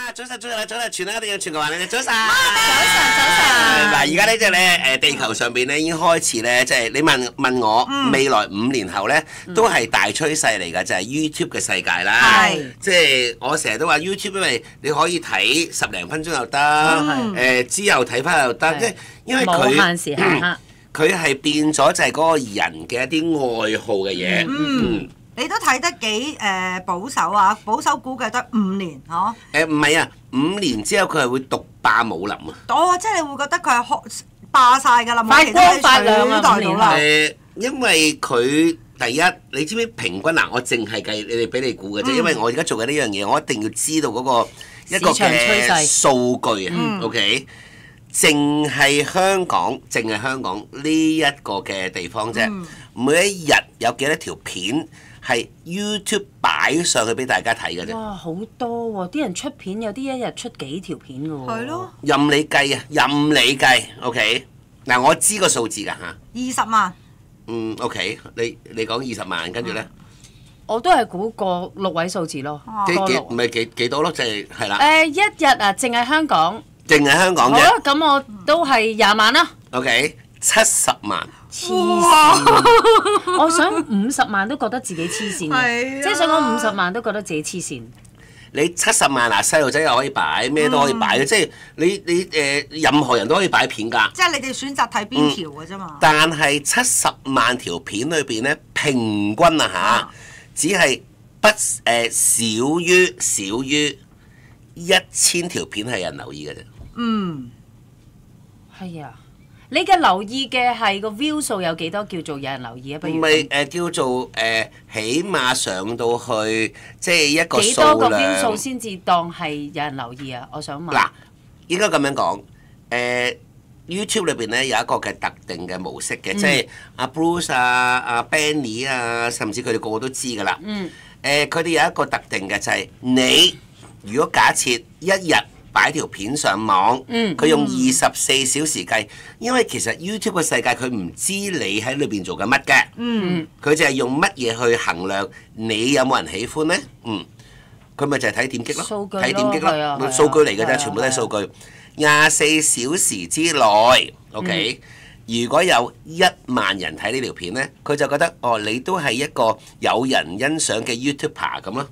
早晨，全一定要全球話你哋早晨。早晨。 嗱，而家呢即係咧地球上邊咧已經開始咧，即係你問我未來5年後咧都係大趨勢嚟㗎，就係 YouTube 嘅世界啦。即係我成日都話 YouTube， 因為你可以睇10零分鐘又得，之後睇翻又得，因為佢冇限時限刻。 佢係變咗就係嗰個人嘅一啲愛好嘅嘢。 你都睇得幾保守啊？保守估計得5年嗬？ 唔係啊，5年之後佢係會獨霸武林啊！ 即係你會覺得佢係霸晒㗎啦， 發光發亮啊取代到啦。 因為佢第一，你知唔知平均嗱？我淨係計你哋俾你估嘅啫，因為我而家做緊呢樣嘢，我一定要知道嗰個一個嘅數據啊。OK，淨係香港呢一個嘅地方啫，每一日有幾多條片？係 YouTube 擺上去俾大家睇嘅啫。 哇，好多喎！啲人出片有啲一日出幾條片嘅喎。 係咯。 任你計啊，任你計。OK，嗱我知個數字㗎嚇。 20萬。 OK，你講20萬，跟住咧。 我都係估個6位數字咯。 唔係幾多咯？就係啦。 一日啊，淨係香港。 淨係香港啫。 好啦，咁我都係20萬啦。 OK， 70萬。 黐線！我想50萬都覺得自己黐線嘅，即係想講50萬都覺得自己黐線。 你70萬嗱，細路仔又可以擺，咩都可以擺嘅，即係你任何人都可以擺片㗎。 即係你哋選擇睇邊條嘅啫嘛。 但係70萬條片裏邊咧，平均啊只係少於1000條片係人留意嘅啫。 係啊。你嘅留意嘅係個 view 數有幾多叫做有人留意啊？不如唔係叫做起碼上到去即係一個數量。幾多個 view 數先至當係有人留意啊？我想問。 嗱，應該咁樣講YouTube 裏邊咧有一個嘅特定嘅模式嘅，即係阿 Bruce 阿 Benny 啊，甚至佢哋個個都知㗎啦。佢哋有一個特定嘅就係你如果假設一日擺條片上網，佢用24小時計，因為其實 YouTube 嘅世界佢唔知你喺裏邊做緊乜嘅，佢就係用乜嘢去衡量你有冇人喜歡呢？佢咪就係睇點擊咯，睇點擊咯，數據嚟嘅啫，全部都係數據。24小時之內 ，OK，如果有1萬人睇呢條片呢，佢就覺得你都係一個有人欣賞嘅 YouTuber 咁咯。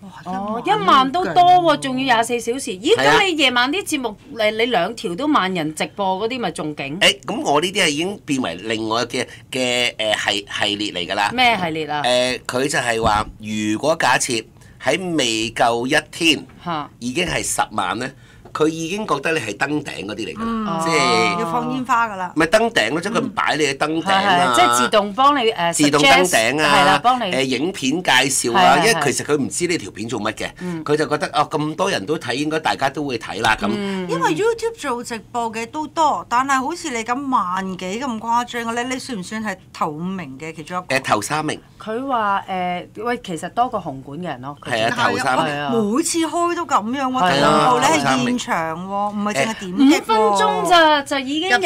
1萬都多喎，仲要24小時。咦，咁你夜晚啲節目你2條都萬人直播嗰啲，咪仲勁？ 咁我呢啲係已經變為另外嘅系列嚟㗎啦。 咩系列啊？ 佢就係話，如果假設喺未夠1天，已經係10萬呢。佢已經覺得你係登頂嗰啲嚟㗎，即係要放煙花㗎啦。 咪登頂咯，即係佢唔擺你喺登頂啊， 即係自動幫你自動登頂啊， 係啦，幫你影片介紹啊，因為其實佢唔知呢條片做乜嘅，佢就覺得咁多人都睇，應該大家都會睇啦咁。 因為 YouTube 做直播嘅都多，但係好似你咁萬幾咁誇張嘅咧，你算唔算係頭5名嘅其中一個？ 頭3名。 佢話喂，其實多過紅館嘅人咯。 係啊，頭3名。 每次開都咁樣喎，同你係現場喎，唔係淨係點擊喎。 5分鐘咋就已經有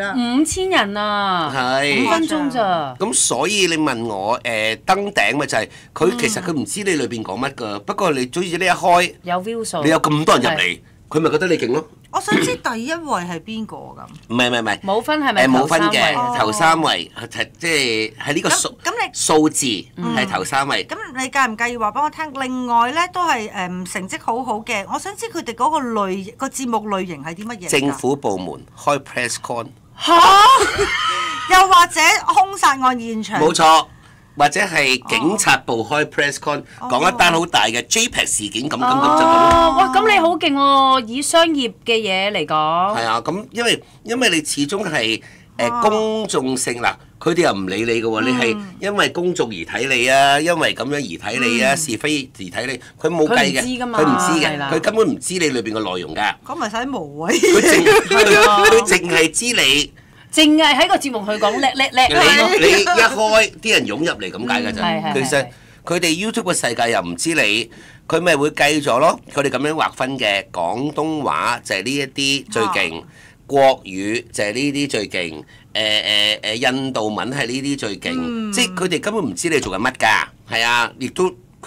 5000人啦。 係。 5分鐘咋。 咁所以你問我登頂咪就係佢其實佢唔知你裏邊講乜㗎，不過你總之呢一開有 view 數， 你有咁多人入嚟，佢咪覺得你勁咯。 我想知第一位係邊個咁？ 唔係， 冇分係咪？ 冇分嘅，頭3位即係喺呢個數字係頭3位。 咁你介唔介意話俾我聽？另外咧都係成績好好嘅，我想知佢哋嗰個節目類型係啲乜嘢？ 政府部門開 press con 嚇，又或者兇殺案現場？ 冇錯。或者係警察部開 press con 講一單好大嘅 JPEX 事件咁就咁咯。 哇！咁你好勁喎，以商業嘅嘢嚟講。 係啊，咁因為你始終係公眾性嗱，佢哋又唔理你嘅喎，你係因為公眾而睇你啊，因為咁樣而睇你啊，是非而睇你，佢冇計嘅，佢唔知嘅，佢根本唔知你裏邊嘅內容㗎。 咁咪使無謂。 佢淨係知你。 淨係喺個節目去講叻。 你一開啲人湧入嚟咁解㗎咋。其實佢哋 YouTube 嘅世界又唔知你，佢咪會計咗咯。佢哋咁樣劃分嘅，廣東話就係呢一啲最勁，國語就係呢啲最勁，印度文係呢啲最勁。即係佢哋根本唔知你做緊乜㗎。係啊，亦都佢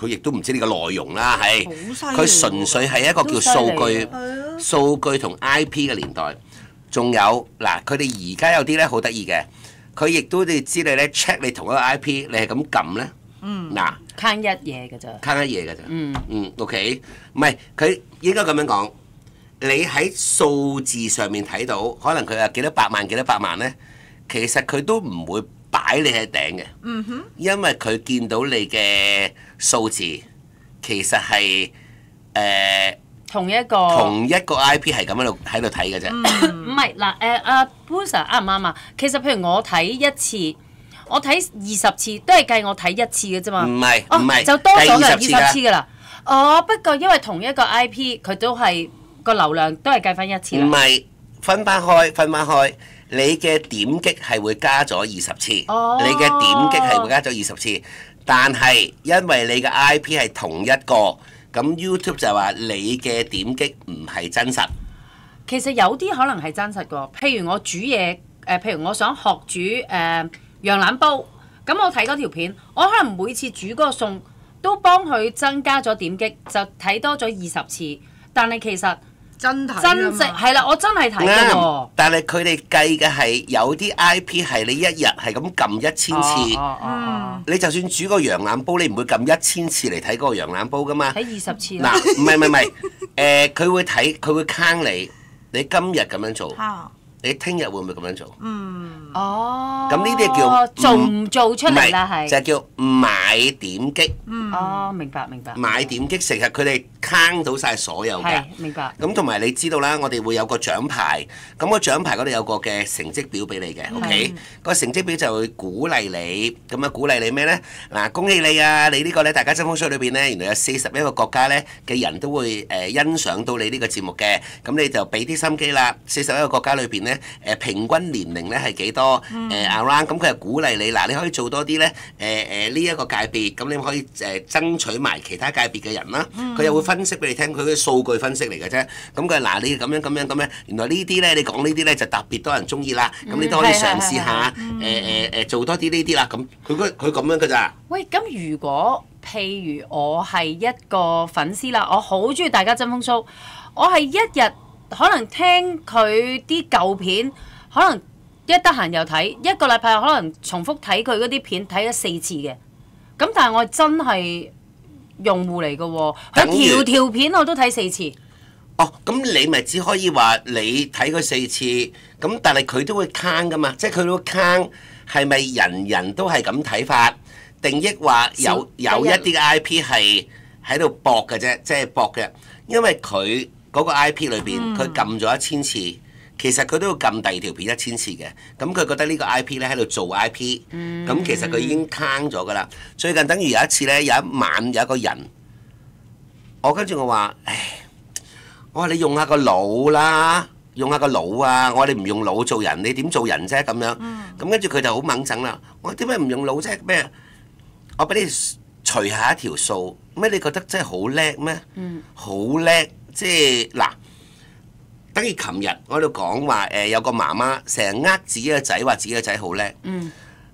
佢亦都唔知呢個內容啦，係好犀利喎佢純粹係一個叫數據同 IP 嘅年代。仲有嗱，佢哋而家有啲咧好得意嘅，佢亦都你知你咧 check 你同一個 IP， 你係咁撳咧，嗱慳一嘢㗎咋， 慳一嘢㗎咋，OK， 唔係佢應該咁樣講，你喺數字上面睇到，可能佢有幾多百萬幾多百萬咧，其實佢都唔會擺你喺頂嘅，因為佢見到你嘅數字其實係同一個 IP 係咁喺度睇嘅啫。 唔係嗱阿 Bruce 啱唔啱啊？其實譬如我睇一次，我睇20次都係計我睇一次嘅啫嘛。 唔係就多咗嘅計 20次㗎啦。不過因為同一個 IP 佢都係個流量都係計翻一次啦。 唔係分翻開，你嘅點擊係會加咗20次，你嘅點擊係會加咗20次，但係因為你嘅 IP 係同一個。咁 YouTube 就話你嘅點擊唔係真實。 其實有啲可能係真實㗎，譬如我煮嘢，譬如我想學煮羊腩煲，咁我睇嗰條片，我可能每次煮嗰個餸都幫佢增加咗點擊，就睇多咗20次，但係其實真正係啦，我真係睇㗎喎。 但係佢哋計嘅係有啲 IP 係你一日係咁撳1000次，你就算煮個羊腩煲，你唔會撳1000次嚟睇嗰個羊腩煲㗎嘛？ 睇20次嗱，唔係，佢會睇，佢會坑你，你今日咁樣做，你聽日會唔會咁樣做？咁呢啲叫做唔做出嚟啦，係就係叫買點擊。 明白。 買點擊成日佢哋坑到晒所有嘅。 係，明白。 咁同埋你知道啦，我哋會有個獎牌，咁個獎牌嗰度有個嘅成績表俾你嘅，OK？個成績表就會鼓勵你，咁啊鼓勵你咩呢？嗱，恭喜你啊！你呢個呢，大家爭風水裏邊呢，原來有41個國家呢嘅人都會欣賞到你呢個節目嘅，咁你就俾啲心機啦。41個國家裏邊呢，平均年齡呢係幾多？around， 咁佢係鼓勵你，嗱，你可以做多啲呢呢一個界別，咁你可以爭取埋其他界別嘅人啦。佢又會分析俾你聽，佢嘅數據分析嚟嘅啫。咁佢嗱，你咁樣，原來呢啲呢，你講呢啲呢就特別多人中意啦。咁你都可以嘗試下做多啲呢啲啦。咁佢咁樣㗎咋？ 喂，咁如果譬如我係一個粉絲啦，我好中意大家爭風騷，我係一日可能聽佢啲舊片，可能一得閒又睇，一個禮拜可能重複睇佢嗰啲片睇咗4次嘅。咁但係我真係用戶嚟嘅喎，佢條片我都睇4次。 咁你咪只可以話你睇佢4次，咁但係佢都會坑噶嘛，即係佢都會坑，係咪人人都係咁睇法？定抑話有一啲嘅 IP 係喺度搏嘅啫，即係搏嘅，因為佢嗰個 IP 裏邊佢撳咗1000次。其實佢都要撳第二條片1000次嘅，咁佢覺得呢個 IP 咧喺度做 IP，咁其實佢已經坑咗噶啦。最近等於有一次咧，有一晚有一個人，跟住我話，我話你用下個腦啦，用下個腦啊！我話你唔用腦做人，你點做人啫？咁樣，咁跟住佢就好猛整啦。我話點解唔用腦啫？咩？我俾你除下一條數，咩？你覺得真係好叻咩？好叻，即係嗱。等於琴日我喺度講話有個媽媽成日自己個仔，話自己個仔好叻。你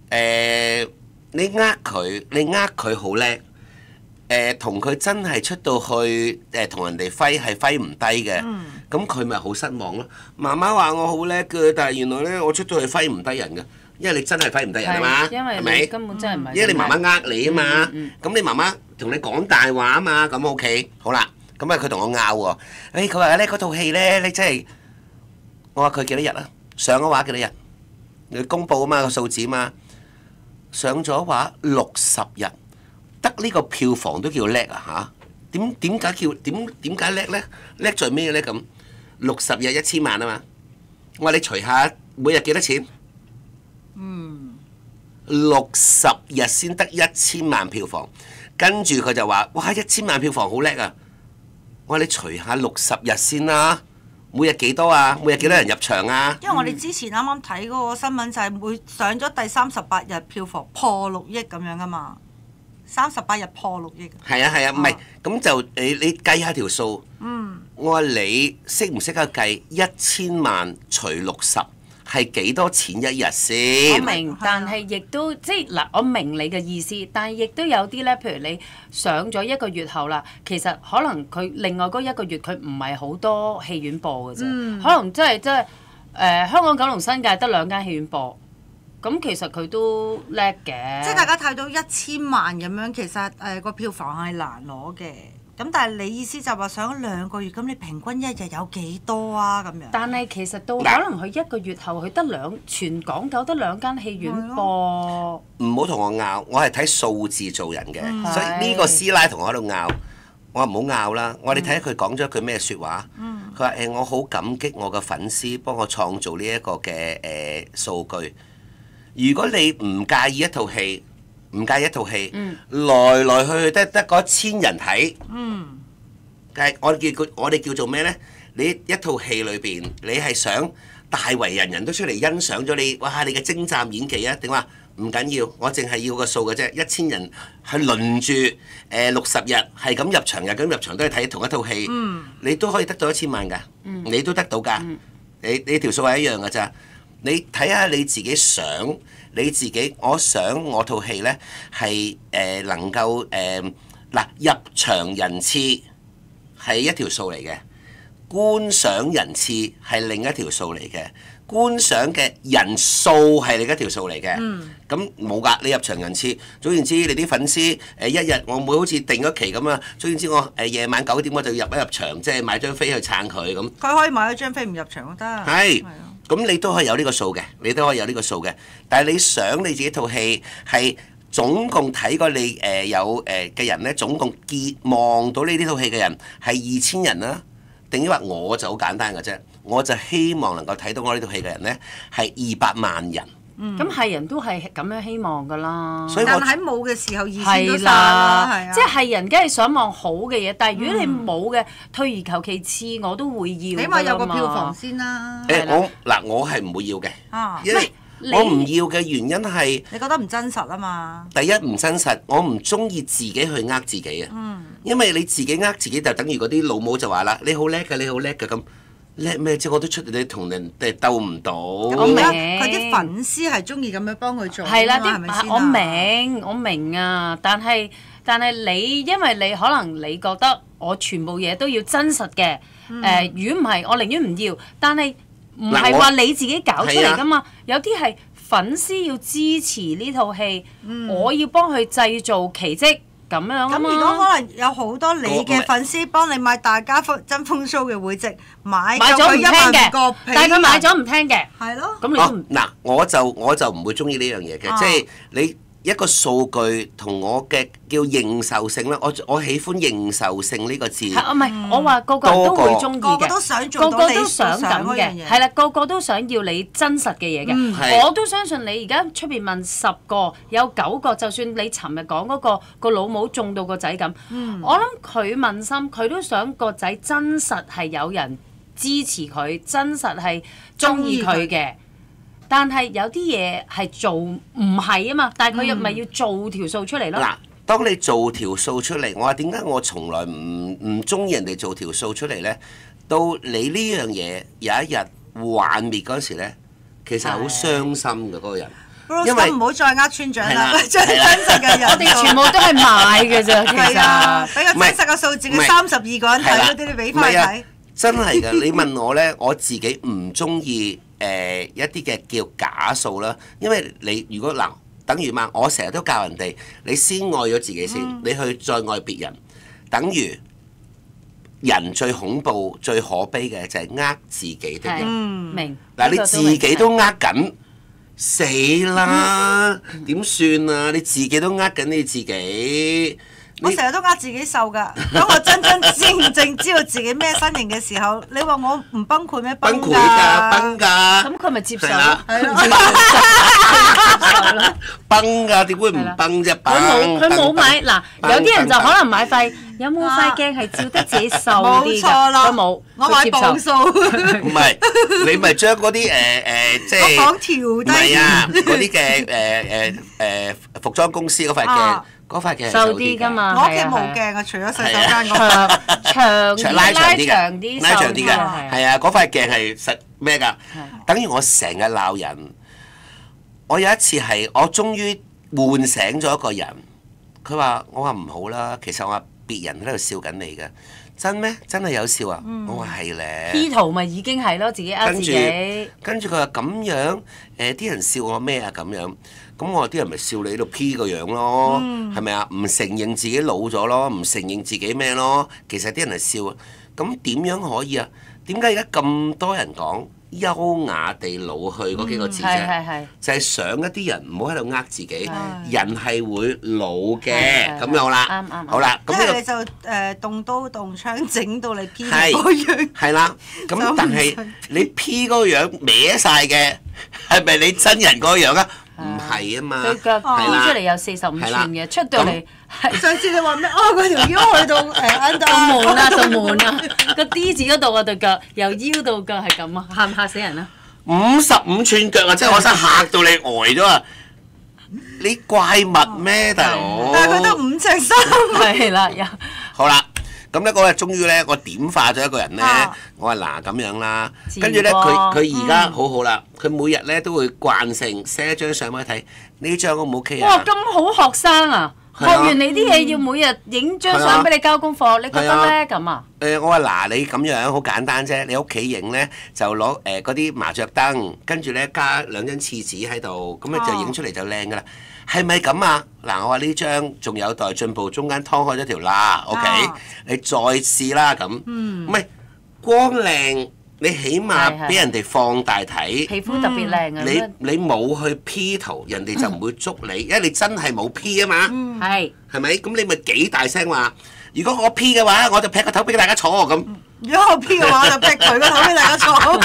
佢好叻，同佢真係出到去同人哋揮係揮唔低嘅。咁佢咪好失望咯。媽媽話我好叻嘅，但係原來呢，我出到去揮唔低人嘅，因為你真係揮唔低人啊嘛。 因為你根本真係唔係。 因為你媽媽你啊嘛。咁你媽媽同你講大話啊嘛。咁 OK， 好啦。咁啊，佢同我拗喎。佢話咧嗰套戲咧，你真係我話佢幾多日啊？上咗畫幾多日？你公佈啊嘛個數字啊嘛，上咗畫60日，得呢個票房都叫叻啊嚇？點解叻咧？叻在咩咧咁？60日1000萬啊嘛。我話你除下每日幾多錢？60日先得1000萬票房，跟住佢就話：哇，1000萬票房好叻啊！我話你除下60日先啦，每日幾多啊？每日幾多人入場啊？ 因為我哋之前啱啱睇嗰個新聞就係每上咗第38日票房破6億咁樣噶嘛，38日破6億。 係啊，唔係咁就你計下條數。我話你識唔識得計1000萬除60 係幾多錢一日先？ 我明，但係亦都即係嗱，我明你嘅意思，但係亦都有啲咧，譬如你上咗1個月後啦，其實可能佢另外嗰1個月佢唔係好多戲院播嘅啫，可能即係香港九龍新界得2間戲院播，咁其實佢都叻嘅。 即係大家睇到1000萬咁樣，其實個票房係難攞嘅。咁但係你意思就話上咗2個月，咁你平均一日有幾多啊？咁樣。 但係其實到可能佢1個月後，佢得全港九得2間戲院播。 唔好同我拗，我係睇數字做人嘅，所以呢個師奶同我喺度拗，我話唔好拗啦。我哋睇下佢講咗一句咩説話。佢話我好感激我嘅粉絲幫我創造呢一個嘅數據。如果你唔介意一套戲，來來去去得嗰1000人睇，但係我哋叫做咩呢？你一套戲裏邊，你係想大為人人都出嚟欣賞咗你，哇！你嘅精湛演技啊，定話唔緊要，我淨係要個數嘅啫。1000人係輪住60日係咁入場，都係睇同一套戲，你都可以得到1000萬㗎，你都得到㗎，你條數係一樣㗎咋。你睇下你自己想，我想我套戲呢係能夠入場人次係一條數嚟嘅，觀賞人次係另一條數嚟嘅，觀賞嘅人數係另一條數嚟嘅。咁冇㗎，你入場人次，總言之，你啲粉絲一日我唔會好似定咗期咁啊。總言之，我夜晚9點我就入場，即係買張飛去撐佢咁。 佢可以買咗張飛唔入場都得。 係。咁你都可以有呢個數嘅，但係你想你自己套戲係總共睇過你有嘅人呢，總共望到呢套戲嘅人係2000人啦，定抑或我就好簡單嘅啫，我就希望能夠睇到我呢套戲嘅人呢係200萬人。 咁係人都係咁樣希望㗎啦。 但喺冇嘅時候2000都曬啦，係啊。 即係人梗係想望好嘅嘢，但係如果你冇嘅，退而求其次我都會要。起碼有個票房先啦。 我係唔會要嘅，因為我唔要嘅原因係你覺得唔真實啊嘛。 第一唔真實，我唔中意自己去呃自己啊。因為你自己呃自己就等於嗰啲老母就話啦，你好叻㗎咁。叻咩啫？我都出嚟同人哋鬥唔到。 我明佢啲粉絲係中意咁樣幫佢做。 係啦， 係咪先啊？我明啊，但係你因為你可能你覺得我全部嘢都要真實嘅，如果唔係，我寧願唔要。但係唔係話你自己搞出嚟㗎嘛？有啲係粉絲要支持呢套戲，我要幫佢製造奇蹟。咁樣啊嘛。 咁如果可能有好多你嘅粉絲幫你買大家真風 show 嘅會籍，買咗唔聽嘅，但係佢買咗唔聽嘅， 係咯。 咁你都唔嗱，我就唔會中意呢樣嘢嘅，即係你一個數據同我嘅叫認受性啦。我喜歡認受性呢個字。 唔係，我話個個人都會中意嘅， 個個都想做到你都想咁嘅，係啦，個個都想要你真實嘅嘢嘅。我都相信你而家出邊問10個，有9個，就算你尋日講嗰個老母中到個仔咁，我諗佢問心，佢都想個仔真實係有人支持佢，真實係中意佢嘅。但係有啲嘢係做唔係啊嘛，但係佢又咪要做條數出嚟咯。 嗱，當你做條數出嚟，我話點解我從來唔中意人哋做條數出嚟呢？到你呢樣嘢有一日幻滅嗰時呢，其實好傷心嘅嗰個人。 因為唔好再呃村長啦，將真實嘅人， 我哋全部都係買嘅啫，其實。 俾個真實嘅數字，佢32個人睇嗰啲，你俾翻佢睇。 真係㗎，你問我呢，我自己唔中意一啲嘅叫假數啦，因為你如果等於嘛，我成日都教人哋，你先愛咗自己先，你去再愛別人，等於人最恐怖、最可悲嘅就係呃自己的人。 明嗱，你自己都呃緊，死啦！點算啊？你自己都呃緊你自己。 我成日都呃自己瘦㗎，當我真正知道自己咩身形嘅時候，你話我唔崩潰咩？ 崩潰㗎，崩㗎。 咁佢咪接受咯？係咯， 崩㗎，點會唔崩啫？ 佢冇買嗱，有啲人就可能買塊，有冇塊鏡係照得自己瘦啲㗎？ 冇錯啦， 都冇， 我買磅數。 唔係，你咪將嗰啲即係我講調低。 唔係啊，嗰啲嘅服裝公司嗰塊鏡。嗰塊鏡係瘦啲㗎嘛， 我屋企冇鏡啊，除咗洗手間嗰個長拉長啲嘅， 嘅，係啊，嗰塊鏡係實咩㗎？等於我成日鬧人。我有一次係我終於喚醒咗一個人，佢話：我話唔好啦，其實我話別人喺度笑緊你嘅，真咩？真係有笑啊！我話係咧。 P 圖咪已經係咯，自己呃自己。 跟住佢話咁樣，啲人笑我咩啊咁樣？咁我話啲人咪笑你喺度 P 個樣咯，係咪啊？唔承認自己老咗咯，唔承認自己咩咯？其實啲人係笑啊。咁點樣可以啊？點解而家咁多人講優雅地老去嗰幾個字啫？就係想一啲人唔好喺度呃自己，人係會老嘅咁樣啦。 啱好啦，咁呢你就動刀動槍整到你 P 嗰樣。 係啦，咁但係你 P 嗰個樣歪晒嘅，係咪你真人嗰個樣啊？唔係啊嘛， 對腳 P 出嚟有45寸嘅，出到嚟上次你話咩？嗰條腰去到到門啊，個 D 字嗰度啊，對腳由腰到腳係咁啊，嚇唔嚇死人啊 ？55寸腳啊，真係我真係嚇到你呆咗啊！你怪物咩，大佬？ 但係佢都5尺3。 係啦， 好啦。咁咧嗰日終於咧，我點化咗一個人咧，我話嗱咁樣啦，跟住咧佢而家好好啦，佢每日咧都會慣性 send 一張相俾我睇，呢張O 唔 OK 啊？ 哇，咁好學生啊！學完你啲嘢要每日影張相俾你交功課，你覺得咧咁啊？ 我話嗱，你咁樣好簡單啫，你屋企影咧就攞嗰啲麻雀燈，跟住咧加2張廁紙喺度，咁咧就影出嚟就靚噶啦。係咪咁啊？嗱，我話呢張仲有待進步，中間劏開咗條罅 ，OK？你再試啦咁。唔係光靚，你起碼俾人哋放大睇。 皮膚特別靚啊！ 你冇去 P 圖，人哋就唔會捉你，因為你真係冇 P 啊嘛。 係。 係咪？咁你咪幾大聲話？如果我 P 嘅話，我就劈個頭俾大家坐咁。 如果我 P 嘅話，我就劈佢個頭俾大家坐。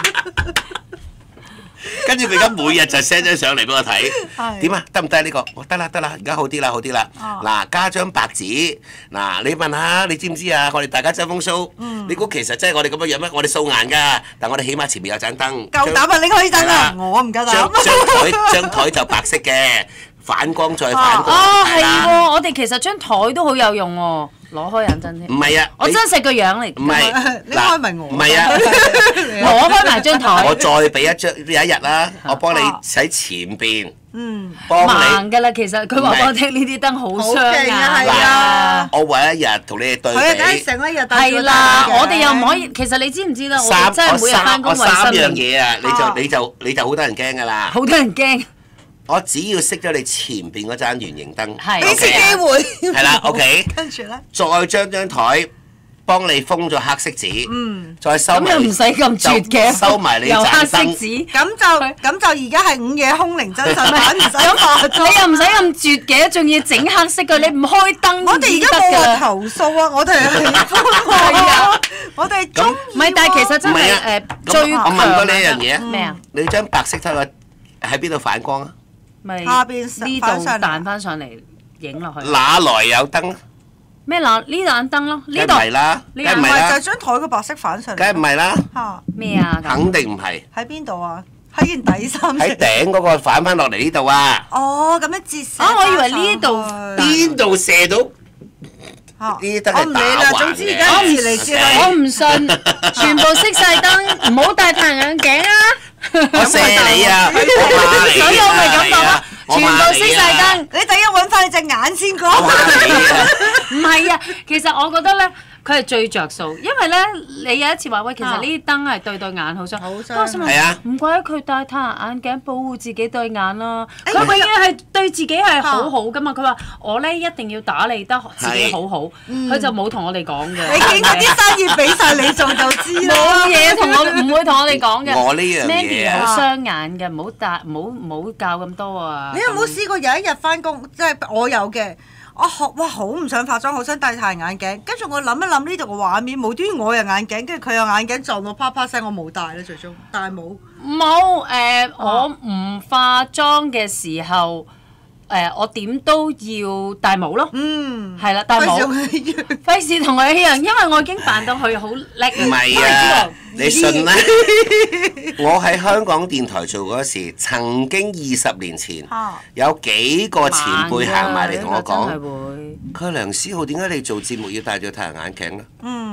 跟住佢而家每日就 send 張相嚟俾我睇，點啊？得唔得呢個？得啦得啦，而家好啲啦好啲啦。嗱，加張白紙，嗱你問下，你知唔知啊？我哋大家爭風騷，你估其實真係我哋咁樣樣咩？我哋素顏㗎，但我哋起碼前面有盞燈。 夠膽啊！你可以燈啊！我唔夠膽。 張台就白色嘅，反光再反光。 係喎，我哋其實張台都好有用喎。攞開眼真添。 唔係啊， 我真實個樣嚟。 唔係， 你開咪我。 唔係啊， 攞開埋張台。 我再俾有一日啦，我幫你喺前邊。幫盲㗎啦，其實佢話俾我聽呢啲燈好傷眼。 係啊。 我為一日同你哋對比。 佢梗係成一日戴係啦，我哋又唔可以。其實你知唔知啦？我哋真係每日翻工為生。 我3樣嘢啊，你就好多人驚㗎啦。 好多人驚。 我只要熄咗你前邊嗰盞圓形燈， 俾次機會。 係啦 ，OK。 跟住咧， 再將張台幫你封咗黑色紙，再收埋。 咁又唔使咁絕嘅， 收埋你盞燈。 咁就而家係午夜凶鈴真實版，唔使化妝。 你又唔使咁絕嘅，仲要整黑色嘅，你唔開燈我哋而家冇話投訴啊，我哋係喜歡啊，我哋中意。 唔係，但係其實真係最強。 我問過你一樣嘢啊。 咩啊？ 你張白色燈喺邊度反光啊？ 下邊呢度彈翻上嚟影落去。 哪來有燈？ 咩嗱？呢盞燈咯，呢度。 梗係唔係啦，梗係唔係啦。 就係張台個白色反上嚟。 梗係唔係啦。 咩啊？ 肯定唔係。 喺邊度啊？喺件底衫。 喺頂嗰個反翻落嚟呢度啊！ 哦，咁樣折射。 我以為呢度邊度射到？呢啲燈係打橫嘅。 總之而家折嚟折去。 我唔信，全部熄晒燈，唔好戴太陽眼鏡啊！ 我射你啊！ 所以我咪咁講咯，全部熄晒燈。 你第一揾翻你隻眼先講。 唔係啊，其實我覺得咧，佢係最着數，因為咧，你有一次話喂，其實呢啲燈係對眼好傷。好傷。係啊。唔怪得佢戴太陽眼鏡保護自己對眼啦。佢永遠係對自己係好好噶嘛。佢話我咧一定要打理得自己好好，佢就冇同我哋講嘅。 你見嗰啲生意俾晒你做就知啦。 冇嘢同我唔會同我哋講嘅。 我呢樣嘢 Mandy 好傷眼嘅，唔好教咁多啊。 你有冇試過有一日翻工，即係我有嘅。我好唔想化妝，好想戴太陽眼鏡。跟住我諗一諗呢度個畫面，無端我有眼鏡，跟住佢有眼鏡撞到啪啪聲，我冇戴咧最終，但係冇。 我唔化妝嘅時候，我點都要戴帽咯。係啦，戴帽。費事同佢一樣，因為我已經扮到佢好叻。 唔係啊，你信啦？我喺香港電台做嗰時，曾經20年前有幾個前輩行埋嚟同我講，佢話梁思浩點解你做節目要戴住太陽眼鏡咧？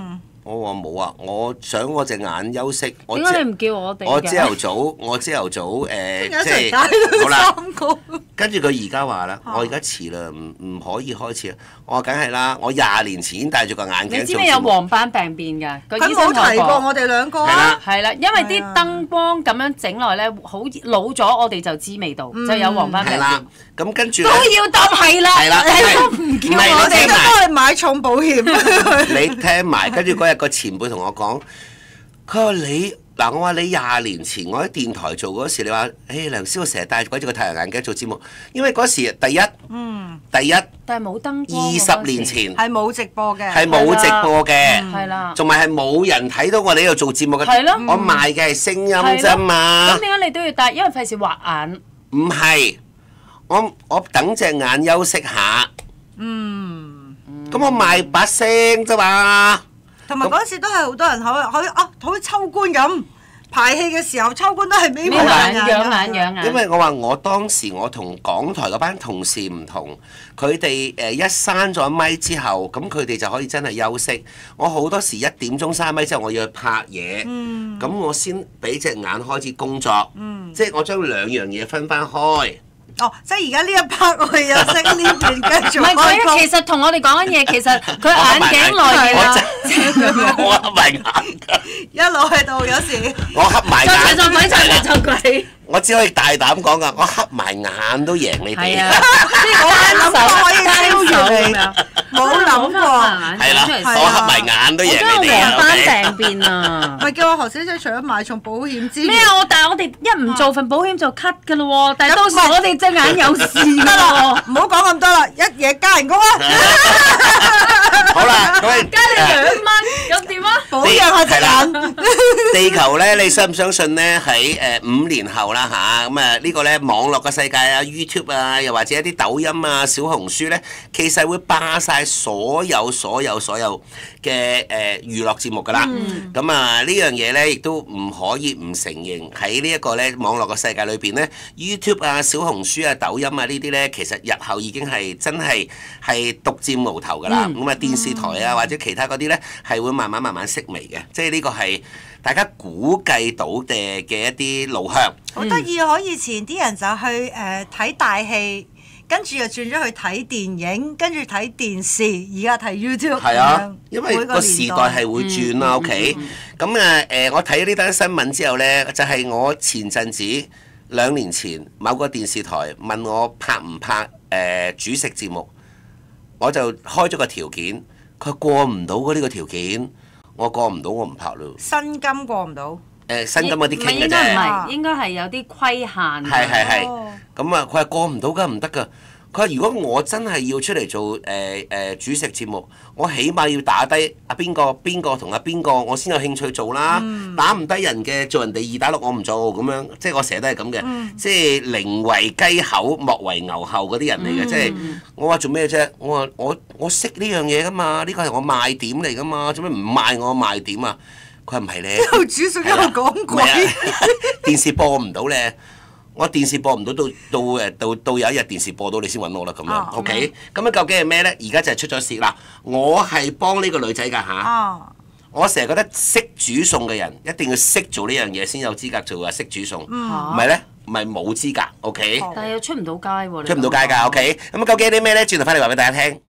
我話冇啊，我想我隻眼休息。 點解你唔叫我哋嘅？ 我朝頭早即係好啦。跟住佢而家話啦，我而家遲啦，唔可以開始啦。我話梗係啦，我20年前已經戴住個眼鏡。 你知唔知有黃斑病變㗎？個醫生冇提過我哋兩個啊。 係啦，因為啲燈光咁樣整落咧，好老咗，我哋就知味道，就有黃斑病係啦變。， 咁跟住都要答係啦， 係啦係都唔叫我哋我哋都幫你買重保險。 你聽埋，跟住嗰日個前輩同我講，佢話你嗱，我話你20年前我喺電台做嗰時，你話誒梁師傅成日戴鬼住個太陽眼鏡做節目，因為嗰時第一但係冇燈光。 20年前係冇直播嘅。 係冇直播嘅， 係啦， 仲埋係冇人睇到我哋呢度做節目嘅。 係咯我賣嘅係聲音係咯啫嘛咁。點解你都要戴？因為費事畫眼。 唔係，我等隻眼休息下。咁我賣把聲啫嘛。 同埋嗰陣時都係好多人好似秋官咁排戲嘅時候，秋官都係眯埋眼眼養眼。 因為我話我當時我同港台嗰班同事唔同，佢哋一閂咗咪之後，咁佢哋就可以真係休息。我好多時1點鐘閂咪之後，我要去拍嘢，咁我先俾隻眼開始工作，即係我將兩樣嘢分翻開。 哦，即係而家呢一 part 我哋又識呢邊繼續唔係開工。 佢其實同我哋講緊嘢，其實佢眼鏡內嘅我黑埋眼㗎， 一路喺度有時。 我黑埋眼。 就鬼就鬼。 我只可以大膽講㗎，我黑埋眼都贏你哋。 係啊， 我諗過可以超越你，冇諗過。 係啦，我黑埋眼都贏你哋啊！ 黃斑病變啊！ 咪叫我何小姐除咗買重保險之咩啊？但係我哋一唔做份保險就 cut 㗎咯喎，但係到時我哋隻眼有事㗎咯。 唔好講咁多啦，一嘢加人工啊！ 好啦，咁加你2蚊，咁點啊？ 保養下隻眼。 地球咧，你相唔相信咧？喺5年後啦嚇，咁啊呢個咧網絡嘅世界啊 ，YouTube 啊，又或者一啲抖音啊、小紅書咧，其實會霸晒所有嘅娛樂節目㗎啦。咁啊呢樣嘢咧，亦都唔可以唔承認喺呢一個咧網絡嘅世界裏邊咧，YouTube 啊、小紅書啊、抖音啊呢啲咧，其實日後已經係真係獨佔鰲頭㗎啦。咁啊電視台啊或者其他嗰啲咧，係會慢慢式微嘅，即係呢個係大家估計到嘅一啲路向。 好得意啊！以前啲人就去睇大戲，跟住又轉咗去睇電影，跟住睇電視，而家睇 YouTube。 係啊，因為個時代係會轉啦。OK，咁我睇呢單新聞之後呢，就係我前陣子2年前某個電視台問我拍唔拍煮食節目，我就開咗個條件，佢過唔到呢個條件。我過唔到，我唔拍咯。 薪金過唔到。 薪金嗰啲傾嘅應該唔啫。 係，應該係有啲規限。 係。咁啊，佢話過唔到㗎，唔得㗎。佢話如果我真係要出嚟做煮食節目，我起碼要打低阿邊個同阿邊個，我先有興趣做啦。打唔低人嘅，做人哋2打6，我唔做咁樣。即係我成日都係咁嘅，即係寧為雞口，莫為牛後嗰啲人嚟嘅。即係我話做咩啫？我話我識呢樣嘢㗎嘛，呢個係我賣點嚟㗎嘛，做咩唔賣我賣點啊？佢話唔係咧， 一路煮餸一路講鬼。 電視播唔到咧。我電視播唔到，到有一日電視播到你先揾我啦咁樣，OK？咁樣究竟係咩呢？而家就係出咗事啦！我係幫呢個女仔㗎嚇。我成日覺得識煮餸嘅人一定要識做呢樣嘢先有資格做啊！識煮餸，唔係呢？唔係冇資格，OK？ 但係又出唔到街喎。 出唔到街㗎，OK？咁究竟係啲咩呢？轉頭翻嚟話俾大家聽。